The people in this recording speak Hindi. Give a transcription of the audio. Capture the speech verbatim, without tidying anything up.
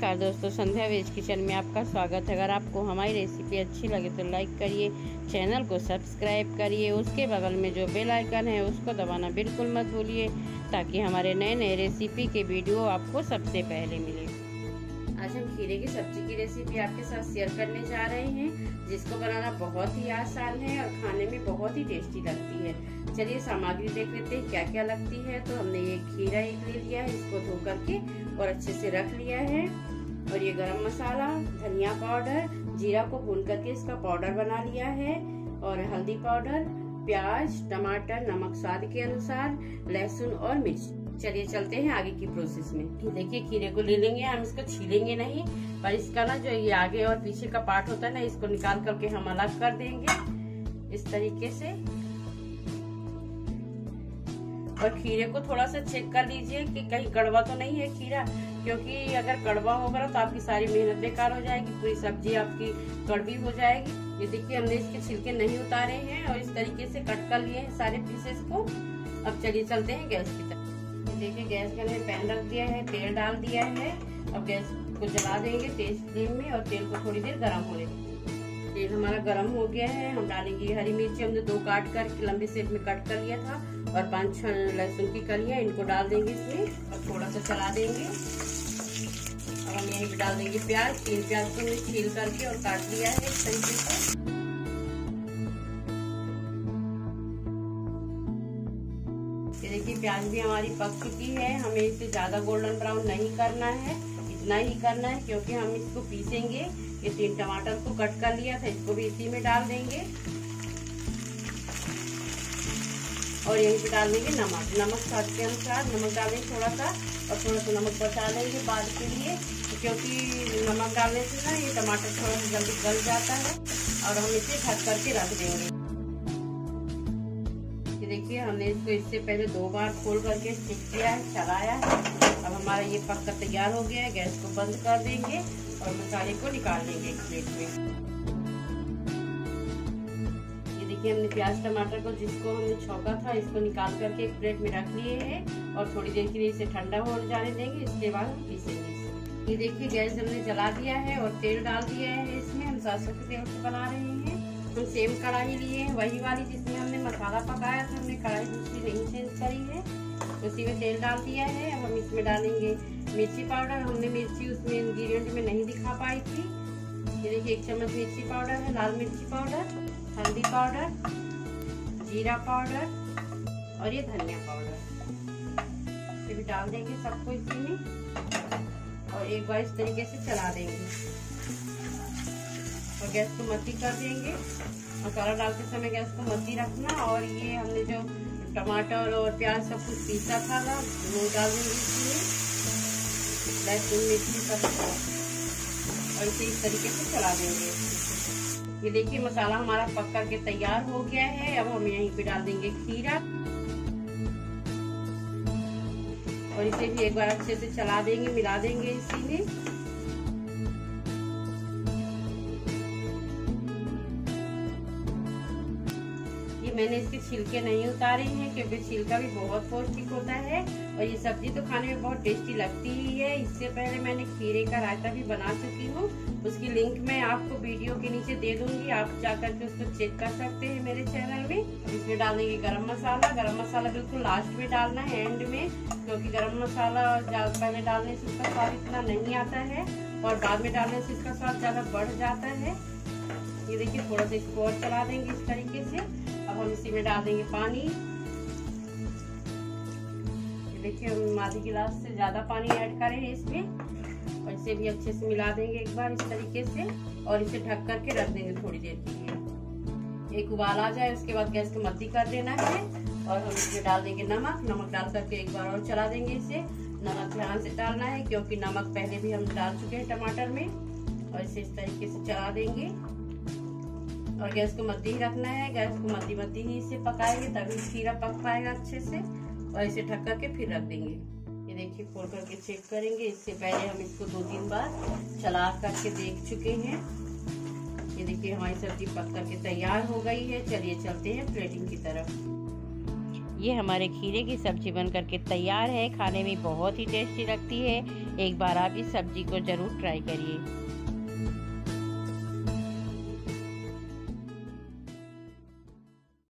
नमस्कार दोस्तों, संध्या वेज किचन में आपका स्वागत है। अगर आपको हमारी रेसिपी अच्छी लगे तो लाइक करिए, चैनल को सब्सक्राइब करिए, उसके बगल में जो बेल आइकन है उसको दबाना बिल्कुल मत भूलिए ताकि हमारे नए नए रेसिपी के वीडियो आपको सबसे पहले मिले। आज हम खीरे की सब्जी की रेसिपी आपके साथ शेयर करने जा रहे हैं, जिसको बनाना बहुत ही आसान है और खाने में बहुत ही टेस्टी लगती है। चलिए सामग्री देख लेते हैं क्या क्या लगती है। तो हमने ये खीरा एक ले लिया है, इसको धो करके और अच्छे से रख लिया है। और ये गरम मसाला, धनिया पाउडर, जीरा को भून करके इसका पाउडर बना लिया है। और हल्दी पाउडर, प्याज, टमाटर, नमक स्वाद के अनुसार, लहसुन और मिर्च। चलिए चलते हैं आगे की प्रोसेस में। देखिए खीरे को ले लेंगे, हम इसको छीलेंगे नहीं, पर इसका ना जो ये आगे और पीछे का पार्ट होता है ना, इसको निकाल करके हम अलग कर देंगे इस तरीके से। और खीरे को थोड़ा सा चेक कर लीजिए कि कहीं कड़वा तो नहीं है खीरा, क्योंकि अगर कड़वा होगा तो आपकी सारी मेहनत बेकार हो जाएगी, पूरी सब्जी आपकी कड़वी हो जाएगी। ये देखिए हमने इसके छिलके नहीं उतारे हैं और इस तरीके से कट कर लिए हैं सारे पीसेस को। अब चलिए चलते हैं गैस की तरफ। देखिए गैस का मैंने पैन रख दिया है, तेल डाल दिया है। अब गैस को जला देंगे तेज फ्लेम में और तेल को थोड़ी देर गर्म होने देंगे। तेल हमारा गर्म हो गया है। हम डालेंगे हरी मिर्ची, हमने दो काट कर लंबे शेप में कट कर लिया था, और पांच छह लहसुन की कलियां, इनको डाल देंगे इसमें और थोड़ा सा चला देंगे। अब हम यहीं पे डाल देंगे प्याज। तीन प्याज को हमने छील करके और काट लिया है इस तरीके से। ये देखिए प्याज भी हमारी पक चुकी है। हमें इसे ज्यादा गोल्डन ब्राउन नहीं करना है, इतना ही करना है, क्योंकि हम इसको पीसेंगे। ये तीन टमाटर को कट कर लिया था, इसको भी इसी में डाल देंगे। और यहीं पे डाल देंगे नमक। नमक स्वाद के अनुसार नमक डालेंगे थोड़ा सा, और थोड़ा सा नमक बचा लेंगे बाद के लिए, क्योंकि नमक डालने से ना ये टमाटर थोड़ा सा जल्दी गल जाता है। और हम इसे ढक करके रख देंगे। ये देखिए हमने इसको इससे पहले दो बार खोल करके चेक किया है, चलाया है। अब हमारा ये पक्का तैयार हो गया है। गैस को बंद कर देंगे और मसाले को निकाल लेंगे एक प्लेट में। ये हमने प्याज टमाटर को जिसको हमने छौंका था, इसको निकाल करके एक प्लेट में रख लिए हैं और थोड़ी देर के लिए इसे ठंडा हो जाने देंगे। इसके बाद हम पीसेंगे इसे। ये देखिए गैस हमने जला दिया है और तेल डाल दिया है इसमें। हम सरसों के तेल से बना रहे हैं। हम सेम कढ़ाई लिए हैं, वही वाली जिसमें हमने मसाला पकाया था। हमने कढ़ाई दूसरी नहीं चेंज करी है। उसी में तेल डाल दिया है। अब हम इसमें डालेंगे मिर्ची पाउडर। हमने मिर्ची उसमें इंग्रेडिएंट में नहीं दिखा पाई थी। ये देखिए एक चम्मच मिर्ची पाउडर है, लाल मिर्ची पाउडर, हल्दी पाउडर, जीरा पाउडर और ये धनिया पाउडर। ये भी डाल देंगे सबको इसी में और एक बार इस तरीके से चला देंगे और गैस को मध्य कर देंगे। मसाला डालते समय गैस को मध्य रखना। और ये हमने जो टमाटर और प्याज सब कुछ पीसा था ना, वो डाल देंगे इसमें, लहसुन मिर्ची सब, और इसे इस तरीके से चला देंगे। ये देखिए मसाला हमारा पक करके तैयार हो गया है। अब हम यहीं पे डाल देंगे खीरा और इसे भी एक बार अच्छे से चला देंगे, मिला देंगे इसी में। ये मैंने इसके छिलके नहीं उतारे हैं, क्योंकि छिलका भी बहुत पौष्टिक होता है और ये सब्जी तो खाने में बहुत टेस्टी लगती ही है। इससे पहले मैंने खीरे का रायता भी बना चुकी हूँ, उसकी लिंक मैं आपको वीडियो के नीचे दे दूंगी, आप जाकर के उसको चेक कर सकते हैं मेरे चैनल में। इसमें डालेंगे गरम मसाला। गरम मसाला बिल्कुल लास्ट में डालना है, एंड में, क्योंकि गरम मसाला पहले डालने से इसका स्वाद इतना नहीं आता है और बाद में डालने से इसका स्वाद ज्यादा बढ़ जाता है। ये देखिए थोड़ा सा इसको और चला देंगे इस तरीके से। अब हम इसी में डाल देंगे पानी। ये देखिए हम आधी गिलास से ज्यादा पानी ऐड करें इसमें और इसे भी अच्छे से मिला देंगे एक बार इस तरीके से और इसे ढक करके रख देंगे थोड़ी देर के लिए। एक उबाल आ जाए उसके बाद गैस को मध्य कर देना है और हम इसमें डाल देंगे नमक। नमक डाल करके एक बार और चला देंगे इसे। नमक ध्यान से डालना है, क्योंकि नमक पहले भी हम डाल चुके हैं टमाटर में। और इसे इस तरीके से चला देंगे और गैस को मध्य ही रखना है। गैस को मध्य मध्य ही इसे पकाएंगे, तभी खीरा पक पाएगा अच्छे से। और इसे ढक करके फिर रख देंगे। ये देखिए खोल करके चेक करेंगे। इससे पहले हम इसको दो तीन बार चला करके देख चुके हैं। ये देखिए हमारी सब्जी पक करके तैयार हो गई है। चलिए चलते हैं प्लेटिंग की तरफ। ये हमारे खीरे की सब्जी बन करके तैयार है। खाने में बहुत ही टेस्टी लगती है। एक बार आप इस सब्जी को ज़रूर ट्राई करिए।